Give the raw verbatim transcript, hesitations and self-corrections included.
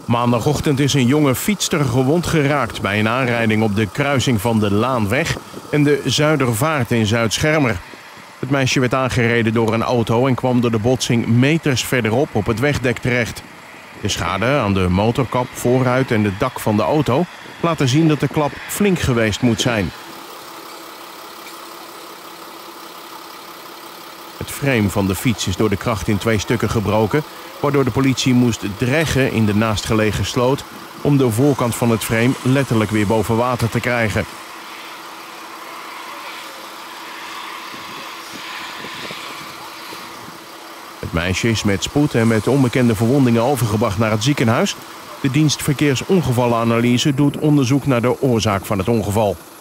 Maandagochtend is een jonge fietster gewond geraakt bij een aanrijding op de kruising van de Laanweg en de Zuidervaart in Zuid-Schermer. Het meisje werd aangereden door een auto en kwam door de botsing meters verderop op het wegdek terecht. De schade aan de motorkap, voorruit en het dak van de auto laten zien dat de klap flink geweest moet zijn. Het frame van de fiets is door de kracht in twee stukken gebroken, waardoor de politie moest dreggen in de naastgelegen sloot om de voorkant van het frame letterlijk weer boven water te krijgen. Het meisje is met spoed en met onbekende verwondingen overgebracht naar het ziekenhuis. De dienst Verkeersongevallenanalyse doet onderzoek naar de oorzaak van het ongeval.